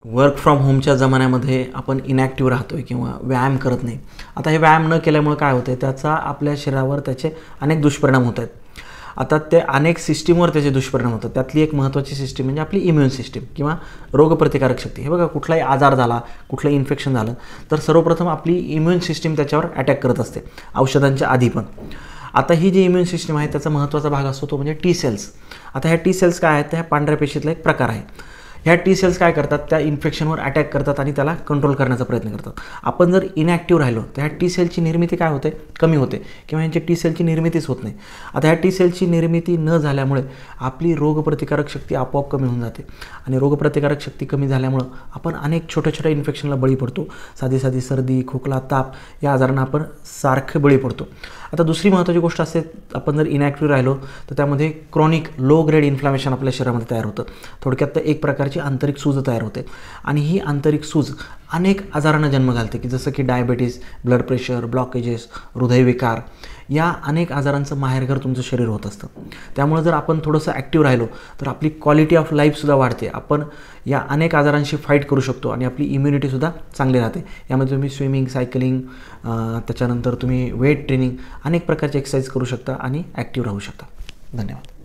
Work from होमच्या जमान्यामध्ये आपण inactive राहतोय किंवा व्यायाम करत नाही. आता हे व्यायाम न केल्यामुळे काय होतं, त्याचा आपल्या शरीरावर त्याचे अनेक दुष्परिणाम होत आहेत. आता ते अनेक सिस्टीमवर त्याचे दुष्परिणाम होतात. त्यातली एक महत्त्वाची सिस्टीम म्हणजे आपली इम्युन सिस्टीम किंवा रोगप्रतिकारक शक्ती. हे बघा, कुठलाही आजार झाला, कुठलंही इन्फेक्शन झालं तर सर्वप्रथम आपली इम्युन सिस्टीम त्याच्यावर अटॅक करत असते, औषधांच्या आधी पण. आता ही जी इम्युन सिस्टीम आहे त्याचा महत्त्वाचा भाग असतो तो म्हणजे टी सेल्स. आता ह्या टी सेल्स काय आहेत, तर ह्या पांढऱ्या पेशीतला एक प्रकार आहे. ह्या टी सेल्स काय करतात, त्या इन्फेक्शनवर अटॅक करतात आणि त्याला कंट्रोल करण्याचा प्रयत्न करतात. आपण जर इनॅक्टिव्ह राहिलो तर ह्या टी सेलची निर्मिती काय होते, कमी होते किंवा ह्यांची टी सेलची निर्मितीच होत नाही. आता ह्या टी सेलची निर्मिती न झाल्यामुळे आपली रोगप्रतिकारक शक्ती आपोआप कमी होऊन जाते आणि रोगप्रतिकारक शक्ती कमी झाल्यामुळं आपण अनेक छोट्या छोट्या इन्फेक्शनला बळी पडतो. साधी साधी सर्दी, खोकला, ताप या आजारांना आपण सारखं बळी पडतो. आता दुसरी महत्त्वाची गोष्ट असते, आपण जर इनॅक्टिव्ह राहिलो तर त्यामध्ये क्रॉनिक लो ग्रेड इन्फ्लामेशन आपल्या शरीरामध्ये तयार होतं. थोडक्यात एक प्रकारची आंतरिक सूज तयार होते आणि ही आंतरिक सूज अनेक आजारांना जन्म घालते, की जसं की डायबिटीज, ब्लड प्रेशर, ब्लॉकेजेस, हृदयविकार या अनेक आजारांचं माहेरघर तुमचं शरीर होत असतं. त्यामुळे जर आपण थोडंसं ॲक्टिव्ह राहिलो तर आपली क्वालिटी ऑफ लाईफसुद्धा वाढते. आपण या अनेक आजारांशी फाईट करू शकतो आणि आपली इम्युनिटीसुद्धा चांगली राहते. यामध्ये तुम्ही स्विमिंग, सायकलिंग, त्याच्यानंतर तुम्ही वेट ट्रेनिंग, अनेक प्रकारचे एक्सरसाइज करू शकता आणि ॲक्टिव्ह राहू शकता. धन्यवाद.